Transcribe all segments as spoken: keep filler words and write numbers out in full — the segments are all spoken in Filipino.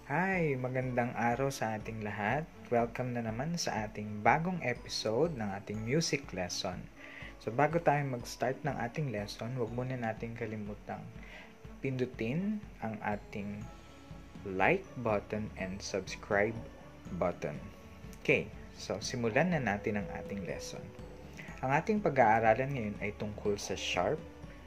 Hi! Magandang araw sa ating lahat. Welcome na naman sa ating bagong episode ng ating music lesson. So bago tayo mag-start ng ating lesson, huwag muna natin kalimutang pindutin ang ating like button and subscribe button. Okay, so simulan na natin ang ating lesson. Ang ating pag-aaralan ngayon ay tungkol sa sharp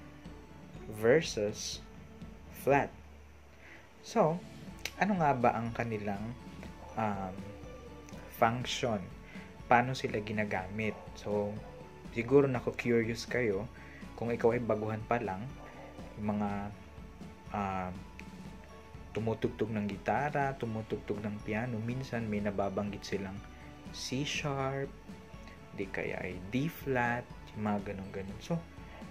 versus flat. So, ano nga ba ang kanilang um, function? Paano sila ginagamit? So, siguro nako-curious kayo kung ikaw ay baguhan pa lang, yung mga uh, tumutugtog ng gitara, tumutugtog ng piano, minsan may nababanggit silang C sharp, di kaya ay D flat, yung mga ganun-ganun. So,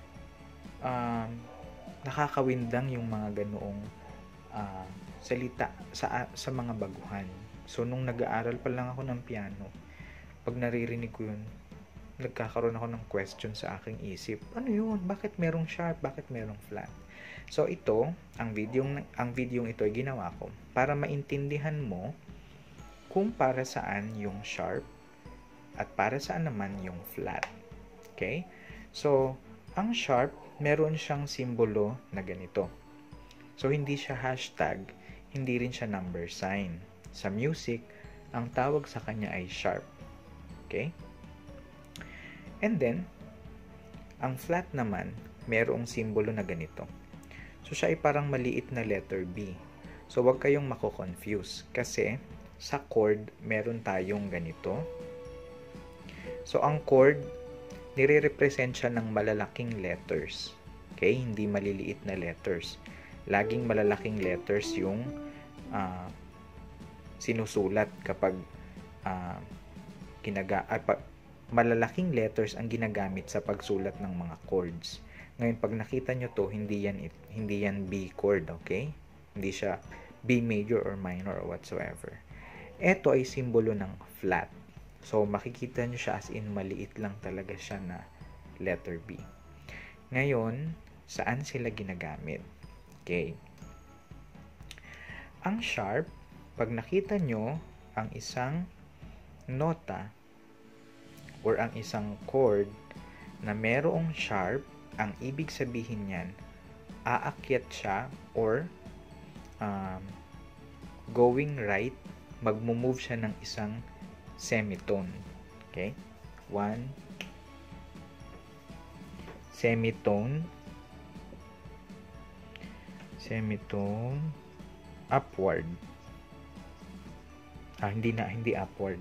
um, nakakawindang yung mga ganoong uh, salita sa sa mga baguhan. So nung nag-aaral pa lang ako ng piano, pag naririnig ko yun, nagkakaroon ako ng question sa aking isip. Ano yun? Bakit merong sharp? Bakit merong flat? So ito, ang video ang video ito ay ginawa ko para maintindihan mo kung para saan yung sharp at para saan naman yung flat. Okay? So, ang sharp, meron siyang simbolo na ganito. So hindi siya hashtag, hindi rin siya number sign. Sa music, ang tawag sa kanya ay sharp. Okay? And then, ang flat naman, merong simbolo na ganito. So, siya ay parang maliit na letter B. So, wag kayong mako-confuse. Kasi, sa chord, meron tayong ganito. So, ang chord, nire-represent siya ng malalaking letters. Okay? Hindi maliliit na letters. Laging malalaking letters yung uh, sinusulat kapag uh, ginaga uh, pa, malalaking letters ang ginagamit sa pagsulat ng mga chords. Ngayon pag nakita nyo to, hindi yan hindi yan B chord, okay? Hindi siya B major or minor or whatsoever. Ito ay simbolo ng flat. So makikita nyo siya as in maliit lang talaga siya na letter B. Ngayon, saan sila ginagamit? Okay. Ang sharp, pag nakita nyo ang isang nota or ang isang chord na merong sharp, ang ibig sabihin niyan, aakyat siya or um, going right, magmo-move siya ng isang semitone. Okay? One semitone semitone upward. Ah, hindi na, hindi upward.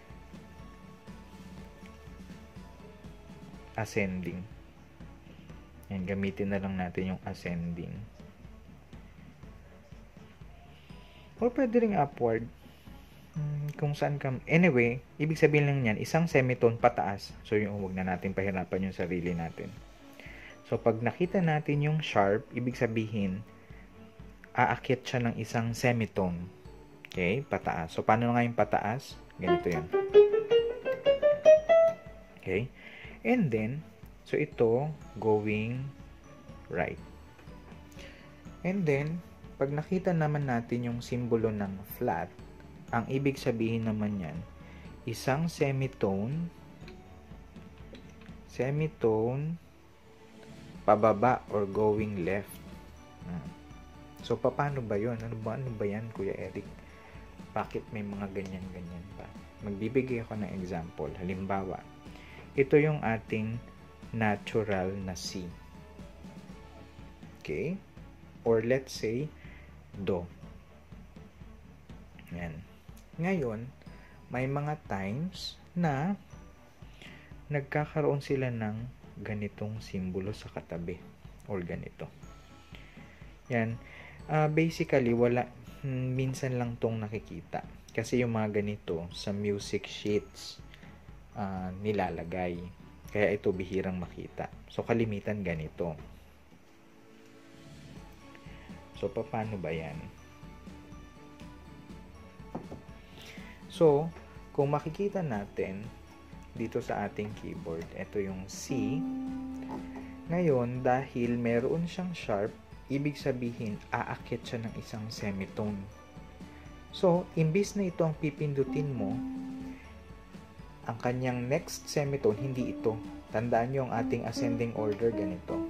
Ascending. Yan, gamitin na lang natin yung ascending. Or pwede rin upward. Hmm, kung saan ka... Anyway, ibig sabihin lang yan, isang semitone pataas. So, yung huwag na natin pahirapan yung sarili natin. So, pag nakita natin yung sharp, ibig sabihin, aakyat siya ng isang semitone. Okay? Pataas. So, paano nga yung pataas? Ganito yan. Okay? And then, so ito, going right. And then, pag nakita naman natin yung simbolo ng flat, ang ibig sabihin naman yan, isang semitone, semitone, pababa or going left. Hmm. So, paano ba yun? Ano ba, ano ba yan, Kuya Eric? Bakit may mga ganyan-ganyan pa? Magbibigay ako ng example. Halimbawa, ito yung ating natural na C. Okay? Or let's say, Do. Yan. Ngayon, may mga times na nagkakaroon sila ng ganitong simbolo sa katabi. Or ganito. Yan. Uh, basically, wala, minsan lang tong nakikita. Kasi yung mga ganito, sa music sheets, uh, nilalagay. Kaya ito bihirang makita. So, kalimitan ganito. So, paano ba yan? So, kung makikita natin, dito sa ating keyboard, ito yung C. Ngayon, dahil meron siyang sharp, ibig sabihin, aakyat siya ng isang semitone. So, imbis na ito ang pipindutin mo, ang kanyang next semitone, hindi ito. Tandaan nyo ang ating ascending order ganito.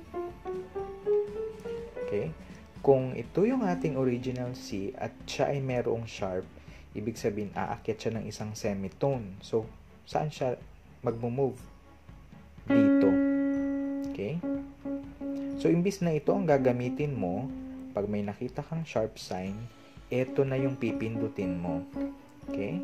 Okay? Kung ito yung ating original C at siya ay merong sharp, ibig sabihin, aakyat siya ng isang semitone. So, saan siya mag-move? Dito. Okay? So, imbis na ito ang gagamitin mo, pag may nakita kang sharp sign, ito na yung pipindutin mo. Okay?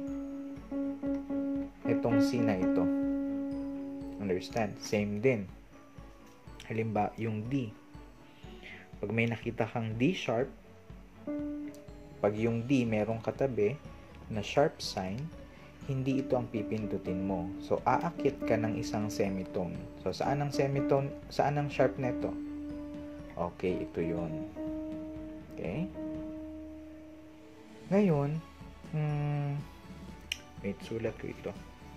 Itong C na ito. Understand? Same din. Halimbawa, yung D. Pag may nakita kang D sharp, pag yung D merong katabi na sharp sign, hindi ito ang pipindutin mo. So, aakyat ka ng isang semitone. So, saan ang semitone? Saan ang sharp neto? Okay, ito yun. Okay? Ngayon, hmm, wait, sulat ko ito.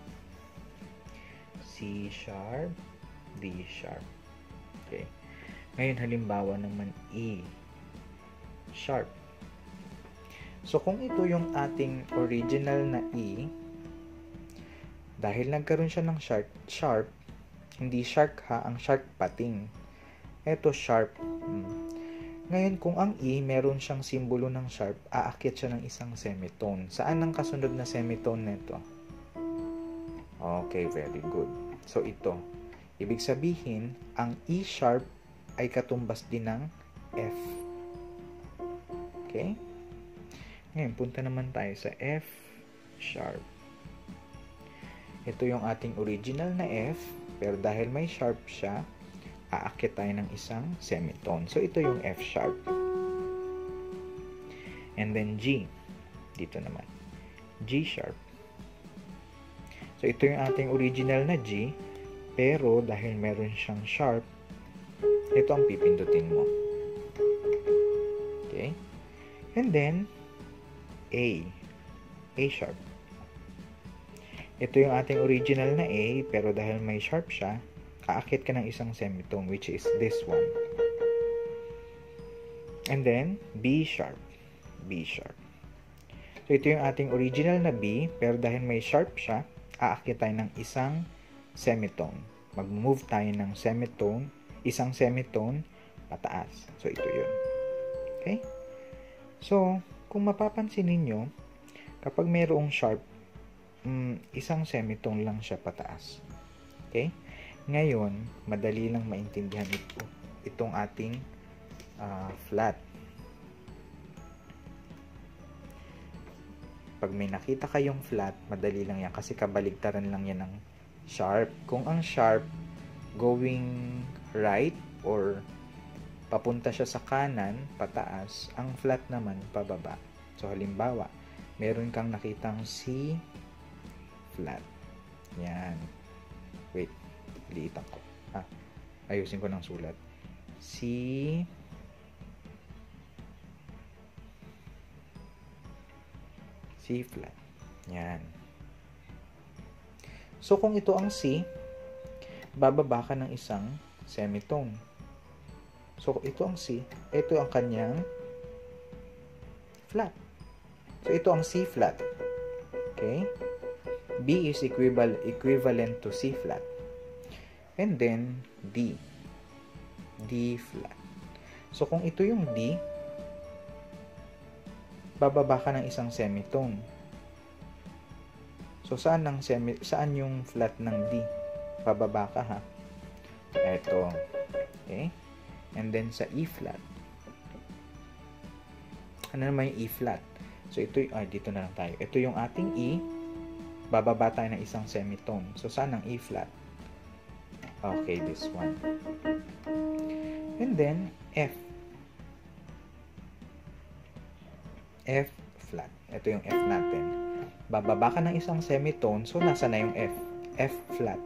C sharp, D sharp. Okay. Ngayon, halimbawa naman E sharp. So, kung ito yung ating original na E, dahil nagkaroon siya ng sharp, sharp, hindi sharp ha, ang sharp pating. Ito sharp. Hmm. Ngayon, kung ang E, meron siyang simbolo ng sharp, aakyat siya ng isang semitone. Saan ang kasunod na semitone nito? Okay, very good. So, ito. Ibig sabihin, ang E sharp ay katumbas din ng F. Okay? Ngayon, punta naman tayo sa F sharp. Ito yung ating original na F, pero dahil may sharp siya, aakyat tayo ng isang semitone. So, ito yung F sharp. And then G. Dito naman. G sharp. So, ito yung ating original na G, pero dahil meron siyang sharp, ito ang pipindutin mo. Okay? And then, A. A sharp. Ito yung ating original na A, pero dahil may sharp siya, aakyat ka ng isang semitone, which is this one. And then, B sharp. B sharp. So, ito yung ating original na B, pero dahil may sharp siya, aakyat tayo ng isang semitone. Mag-move tayo ng semitone, isang semitone, pataas. So, ito yun. Okay? So, kung mapapansin ninyo, kapag mayroong sharp, um, isang semitone lang siya pataas. Okay? Ngayon, madali lang maintindihan ito, itong ating uh, flat. Pag may nakita kayong flat, madali lang yan kasi kabaligtaran lang yan ng sharp. Kung ang sharp going right or papunta siya sa kanan, pataas, ang flat naman pababa. So, halimbawa, meron kang nakitang C flat. Yan. Wait. Liitan ko. Ah, ayusin ko ng sulat. C C flat. Yan. So, kung ito ang C, bababa ka ng isang semitone. So, ito ang C. Ito ang kanyang flat. So, ito ang C flat. Okay? B is equivalent, equivalent to C flat. And then, D. D flat. So, kung ito yung D, bababa ka ng isang semitone. So, saan, ang semi, saan yung flat ng D? Bababa ka ha. Ito. Okay? And then, sa E flat. Ano naman yung E flat? So, ito, ay, dito na lang tayo. Ito yung ating E. Bababa tayo ng isang semitone. So, saan ang E flat? Okay, this one. And then, F. F flat. Ito yung F natin. Bababa ka ng isang semitone, so nasa na yung F? F flat.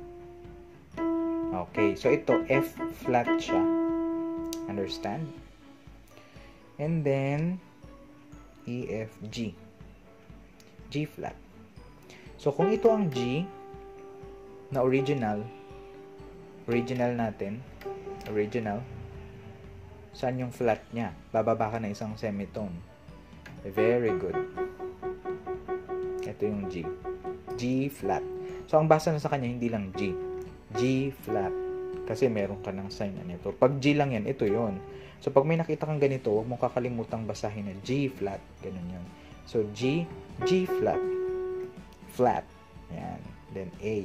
Okay, so ito, F flat siya. Understand? And then, E, F, G. G flat. So, kung ito ang G, na original, original natin, original, saan yung flat niya? Bababa ka ng isang semitone. Very good. ito yung G. G flat. So, ang basa na sa kanya, hindi lang G. G flat. Kasi meron ka ng sign na nito. Pag G lang yan, ito yon. So, pag may nakita kang ganito, huwag mong kakalimutang basahin na G flat. Ganun yun. So, G, G flat. Flat. Yan. Then, A.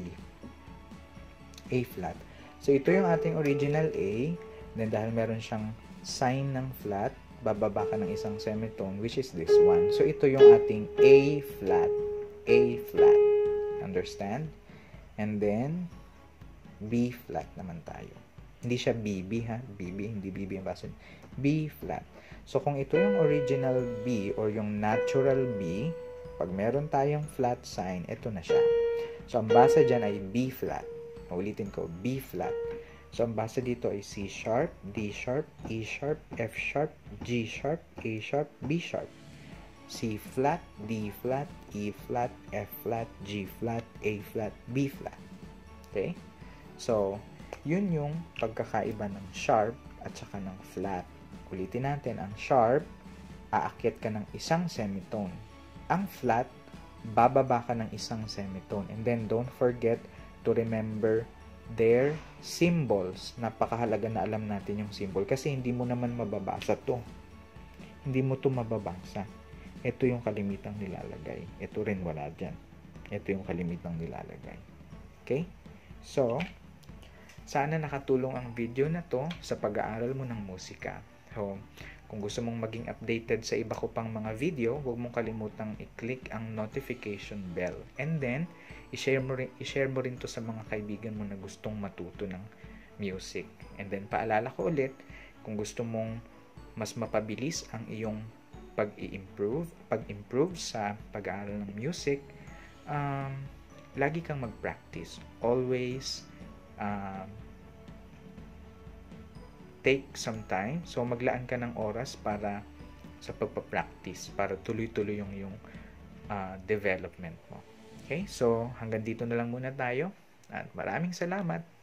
A flat. So, ito yung ating original A. Then, dahil meron siyang sign ng flat, bababa ka ng isang semitone, which is this one. So, ito yung ating A flat. A flat. Understand? And then, B flat naman tayo. Hindi siya B B ha. B B, hindi B B ang baso. B flat. So, kung ito yung original B or yung natural B, pag meron tayong flat sign, ito na siya. So, ang basa dyan ay B flat. Ulitin ko, B flat. So, ang basa dito ay C sharp, D sharp, E sharp, F sharp, G sharp, A sharp, B sharp. C flat, D flat, E flat, F flat, G flat, A flat, B flat. Okay? So, yun yung pagkakaiba ng sharp at saka ng flat. Ulitin natin, ang sharp, aakyat ka ng isang semitone. Ang flat, bababa ka ng isang semitone. And then, don't forget to remember their symbols. Napakahalaga na alam natin yung symbol kasi hindi mo naman mababasa to. Hindi mo to mababasa. Ito yung kalimitang nilalagay. Ito rin wala dyan. Ito yung kalimitang nilalagay. Okay? So, sana nakatulong ang video na to sa pag-aaral mo ng musika. So, kung gusto mong maging updated sa iba ko pang mga video, huwag mong kalimutang i-click ang notification bell. And then, i-share mo rin, i-share mo rin to sa mga kaibigan mo na gustong matuto ng music. And then, paalala ko ulit, kung gusto mong mas mapabilis ang iyong pag-i-improve, pag-improve sa pag-aaral ng music, um, lagi kang mag-practice. Always, um, take some time. So, maglaan ka ng oras para sa pagpa-practice, para tuloy-tuloy yung yung uh, development mo. Okay? So, hanggang dito na lang muna tayo. At maraming salamat.